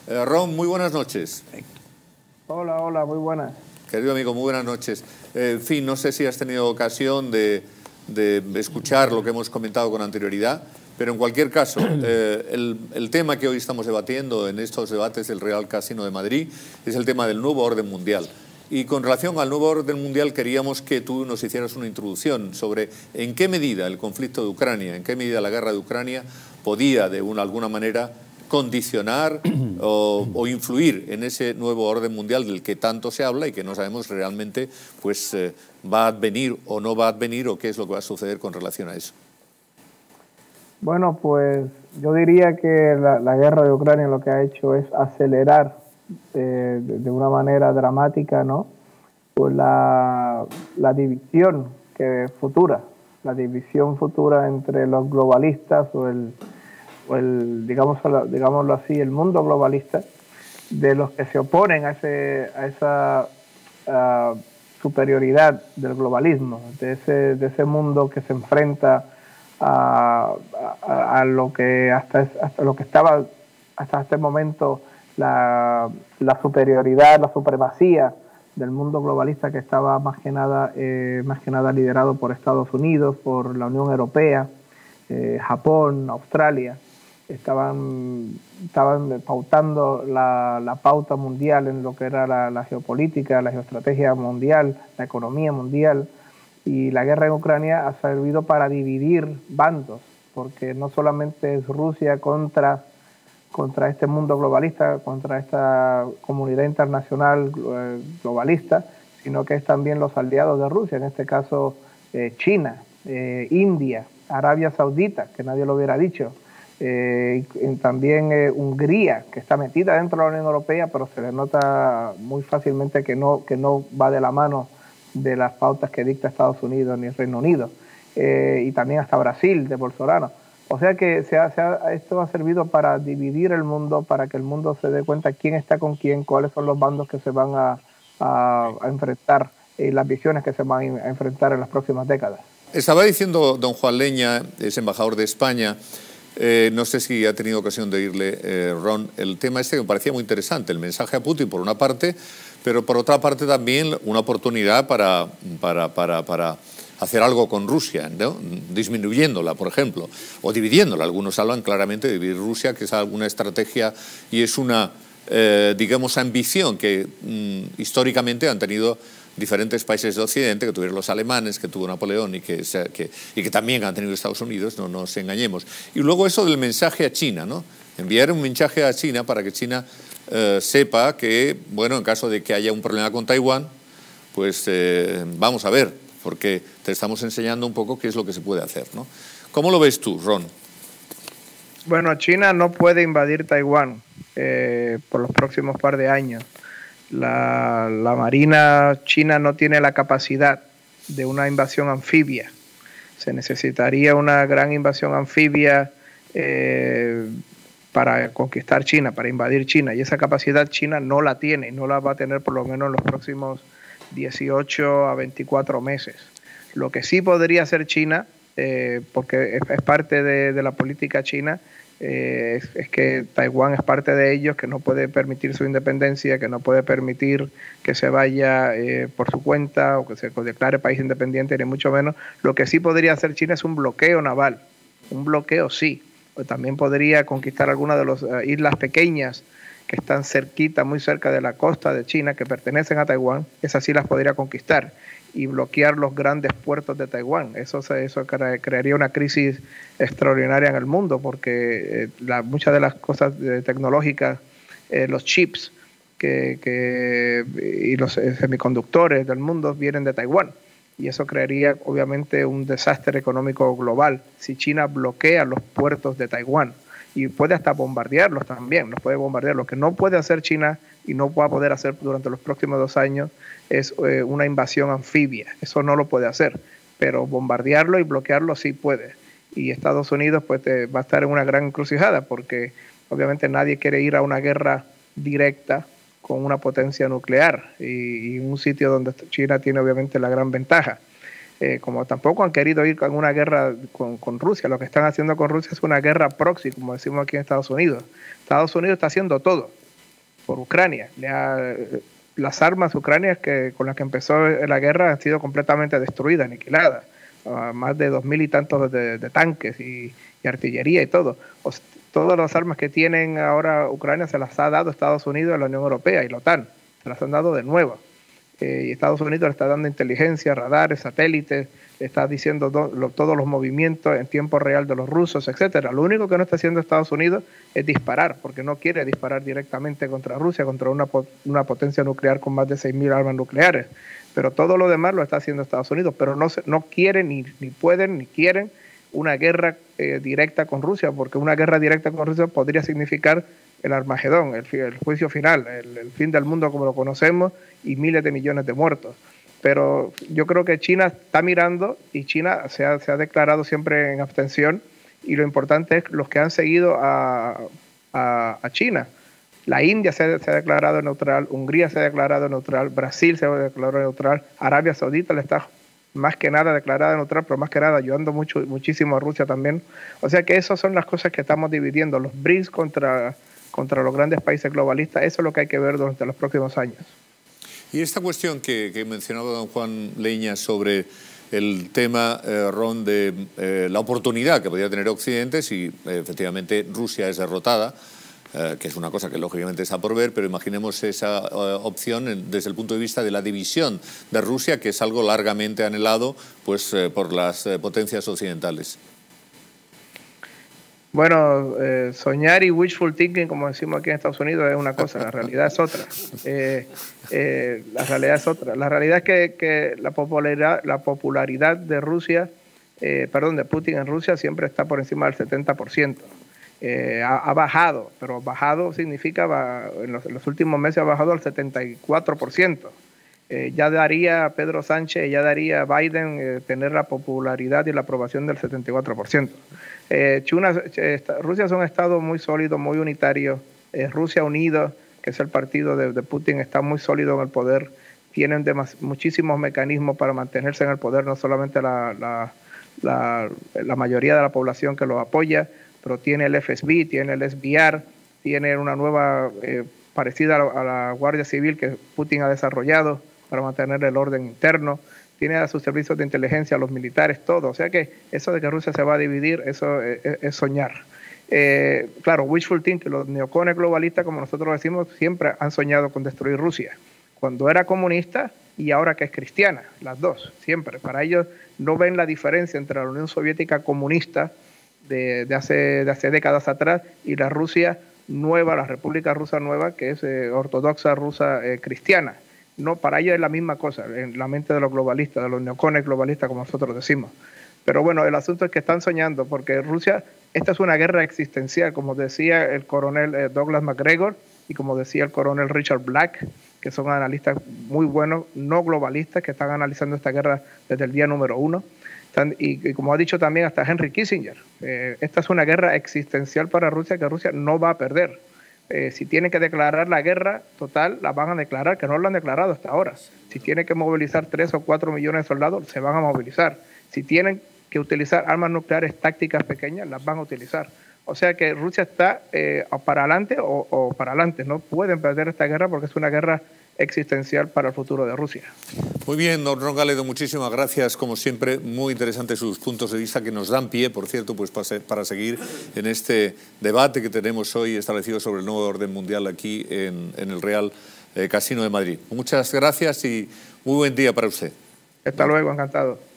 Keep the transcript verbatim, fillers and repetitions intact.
Eh, Ron, muy buenas noches. Hola, hola, muy buenas. Querido amigo, muy buenas noches. Eh, en fin, no sé si has tenido ocasión de, de escuchar lo que hemos comentado con anterioridad, pero en cualquier caso, eh, el, el tema que hoy estamos debatiendo en estos debates del Real Casino de Madrid es el tema del nuevo orden mundial. Y con relación al nuevo orden mundial queríamos que tú nos hicieras una introducción sobre en qué medida el conflicto de Ucrania, en qué medida la guerra de Ucrania podía de una, alguna manera condicionar o, o influir en ese nuevo orden mundial del que tanto se habla y que no sabemos realmente pues, eh, va a advenir o no va a advenir o qué es lo que va a suceder con relación a eso. Bueno, pues yo diría que la, la guerra de Ucrania lo que ha hecho es acelerar eh, de, de una manera dramática, ¿no? Pues la, la división que futura, la división futura entre los globalistas o el o el, digamos, digámoslo así, el mundo globalista, de los que se oponen a, ese, a esa uh, superioridad del globalismo, de ese, de ese mundo que se enfrenta a, a, a lo que hasta, hasta lo que estaba hasta este momento la, la superioridad, la supremacía del mundo globalista, que estaba más que nada, eh, más que nada liderado por Estados Unidos, por la Unión Europea, eh, Japón, Australia. Estaban, estaban pautando la, la pauta mundial en lo que era la, la geopolítica, la geoestrategia mundial, la economía mundial, y la guerra en Ucrania ha servido para dividir bandos, porque no solamente es Rusia contra, contra este mundo globalista, contra esta comunidad internacional globalista, sino que es también los aliados de Rusia, en este caso eh, China, eh, India, Arabia Saudita, que nadie lo hubiera dicho. Eh, y también eh, Hungría, que está metida dentro de la Unión Europea, pero se le nota muy fácilmente que no, que no va de la mano de las pautas que dicta Estados Unidos ni Reino Unido, eh, y también hasta Brasil, de Bolsonaro. O sea que se ha, se ha, esto ha servido para dividir el mundo, para que el mundo se dé cuenta quién está con quién, cuáles son los bandos que se van a, a, a enfrentar y las visiones que se van a enfrentar en las próximas décadas. Estaba diciendo don Juan Leña, es embajador de España, Eh, no sé si ha tenido ocasión de oírle, eh, Ron, el tema este que me parecía muy interesante, el mensaje a Putin por una parte, pero por otra parte también una oportunidad para, para, para, para hacer algo con Rusia, ¿no? Disminuyéndola, por ejemplo, o dividiéndola. Algunos hablan claramente de dividir Rusia, que es alguna estrategia y es una, eh, digamos, ambición que mm, históricamente han tenido diferentes países de Occidente, que tuvieron los alemanes, que tuvo Napoleón y que, que, y que también han tenido Estados Unidos, no nos engañemos. Y luego eso del mensaje a China, ¿no? Enviar un mensaje a China para que China eh, sepa que, bueno, en caso de que haya un problema con Taiwán, pues eh, vamos a ver, porque te estamos enseñando un poco qué es lo que se puede hacer, ¿no? ¿Cómo lo ves tú, Ron? Bueno, China no puede invadir Taiwán eh, por los próximos par de años. La, la Marina china no tiene la capacidad de una invasión anfibia. Se necesitaría una gran invasión anfibia eh, para conquistar China, para invadir China. Y esa capacidad China no la tiene, no la va a tener por lo menos en los próximos dieciocho a veinticuatro meses. Lo que sí podría hacer China, eh, porque es, es parte de, de la política china, Eh, es, es que Taiwán es parte de ellos, que no puede permitir su independencia, que no puede permitir que se vaya eh, por su cuenta o que se declare país independiente, ni mucho menos. Lo que sí podría hacer China es un bloqueo naval, un bloqueo sí. O también podría conquistar algunas de las uh, islas pequeñas que están cerquita, muy cerca de la costa de China, que pertenecen a Taiwán. Esas sí las podría conquistar y bloquear los grandes puertos de Taiwán. Eso, eso crearía una crisis extraordinaria en el mundo, porque eh, la, muchas de las cosas eh, tecnológicas, eh, los chips que, que, y los eh, semiconductores del mundo vienen de Taiwán. Y eso crearía obviamente un desastre económico global si China bloquea los puertos de Taiwán. Y puede hasta bombardearlos también, los puede bombardear. Lo que no puede hacer China y no va a poder hacer durante los próximos dos años es eh, una invasión anfibia. Eso no lo puede hacer, pero bombardearlo y bloquearlo sí puede. Y Estados Unidos pues te, va a estar en una gran encrucijada, porque obviamente nadie quiere ir a una guerra directa con una potencia nuclear y, y un sitio donde China tiene obviamente la gran ventaja. Eh, como tampoco han querido ir con una guerra con, con Rusia, lo que están haciendo con Rusia es una guerra proxy, como decimos aquí en Estados Unidos. Estados Unidos está haciendo todo, por Ucrania. Le ha, las armas ucranianas que, con las que empezó la guerra han sido completamente destruidas, aniquiladas. Uh, más de dos mil y tantos de, de tanques y, y artillería y todo. O, todas las armas que tienen ahora Ucrania se las ha dado Estados Unidos, la Unión Europea y la OTAN. Se las han dado de nuevo. Eh, y Estados Unidos le está dando inteligencia, radares, satélites, le está diciendo do, lo, todos los movimientos en tiempo real de los rusos, etcétera. Lo único que no está haciendo Estados Unidos es disparar, porque no quiere disparar directamente contra Rusia, contra una, una potencia nuclear con más de seis mil armas nucleares. Pero todo lo demás lo está haciendo Estados Unidos, pero no, no quieren, ni, ni pueden, ni quieren una guerra eh, directa con Rusia, porque una guerra directa con Rusia podría significar el Armagedón, el, el juicio final, el, el fin del mundo como lo conocemos y miles de millones de muertos. Pero yo creo que China está mirando y China se ha, se ha declarado siempre en abstención, y lo importante es los que han seguido a, a, a China. La India se, se ha declarado neutral, Hungría se ha declarado neutral, Brasil se ha declarado neutral, Arabia Saudita le está más que nada declarada neutral, pero más que nada ayudando mucho, muchísimo a Rusia también. O sea que esas son las cosas que estamos dividiendo, los B R I C S contra, contra los grandes países globalistas. Eso es lo que hay que ver durante los próximos años. Y esta cuestión que, que mencionaba don Juan Leña sobre el tema, eh, Ron, de eh, la oportunidad que podría tener Occidente si eh, efectivamente Rusia es derrotada, eh, que es una cosa que lógicamente está por ver, pero imaginemos esa eh, opción en, desde el punto de vista de la división de Rusia, que es algo largamente anhelado pues, eh, por las eh, potencias occidentales. Bueno, eh, soñar y wishful thinking, como decimos aquí en Estados Unidos, es una cosa, la realidad es otra. Eh, eh, la realidad es otra. La realidad es que, que la popularidad, la popularidad de Rusia, eh, perdón, de Putin en Rusia siempre está por encima del setenta por ciento. Eh, ha, ha bajado, pero bajado significa, va, en, los, en los últimos meses ha bajado al setenta y cuatro por ciento. Eh, ya daría Pedro Sánchez, ya daría Biden eh, tener la popularidad y la aprobación del setenta y cuatro por ciento. Eh, China, eh, Rusia es un estado muy sólido, muy unitario. Eh, Rusia Unido, que es el partido de, de Putin, está muy sólido en el poder. Tienen demas, muchísimos mecanismos para mantenerse en el poder, no solamente la, la, la, la mayoría de la población que los apoya, pero tiene el F S B, tiene el S B R, tiene una nueva eh, parecida a la, a la Guardia Civil que Putin ha desarrollado para mantener el orden interno, tiene a sus servicios de inteligencia, a los militares, todo. O sea que eso de que Rusia se va a dividir, eso es, es soñar. Eh, claro, wishful thinking, los neocones globalistas, como nosotros decimos, siempre han soñado con destruir Rusia. Cuando era comunista y ahora que es cristiana, las dos, siempre. Para ellos no ven la diferencia entre la Unión Soviética comunista de, de, hace, de hace décadas atrás y la Rusia nueva, la República Rusa nueva, que es eh, ortodoxa rusa eh, cristiana. No, para ellos es la misma cosa, en la mente de los globalistas, de los neocones globalistas, como nosotros decimos. Pero bueno, el asunto es que están soñando, porque Rusia, esta es una guerra existencial, como decía el coronel eh, Douglas MacGregor y como decía el coronel Richard Black, que son analistas muy buenos, no globalistas, que están analizando esta guerra desde el día número uno. Están, y, y como ha dicho también hasta Henry Kissinger, eh, esta es una guerra existencial para Rusia, que Rusia no va a perder. Eh, si tienen que declarar la guerra total, la van a declarar, que no lo han declarado hasta ahora. Si tienen que movilizar tres o cuatro millones de soldados, se van a movilizar. Si tienen que utilizar armas nucleares tácticas pequeñas, las van a utilizar. O sea que Rusia está eh, para adelante o, o para adelante. No pueden perder esta guerra porque es una guerra existencial para el futuro de Rusia. Muy bien, don Ron Galedo, muchísimas gracias, como siempre, muy interesantes sus puntos de vista que nos dan pie, por cierto, pues para, para seguir en este debate que tenemos hoy establecido sobre el nuevo orden mundial aquí en, en el Real eh, Casino de Madrid. Muchas gracias y muy buen día para usted. Hasta luego, encantado.